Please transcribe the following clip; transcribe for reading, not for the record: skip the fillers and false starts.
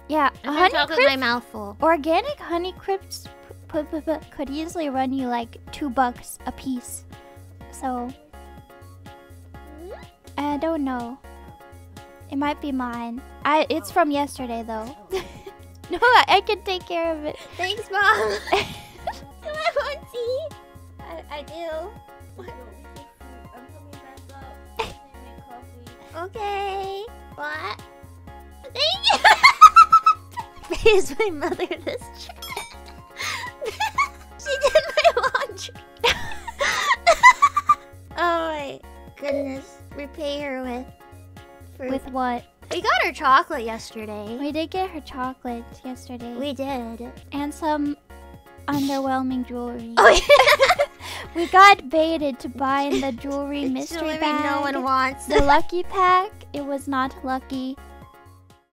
Yeah, I'm talking with my mouth full. Organic honey crisps could easily run you like $2 a piece. So I don't know. It might be mine. It's from yesterday though. No, I can take care of it. Thanks, Mom. Do I want tea? I do. Okay. What? Thank you. Pays my mother this trip. She did my laundry. Oh my goodness. Repay her with fruit. With what? We got her chocolate yesterday. We did get her chocolate yesterday. We did. And some underwhelming jewelry. Oh, yeah. We got baited to buy in the jewelry mystery Jewelry bag. no one wants. The lucky pack. It was not lucky.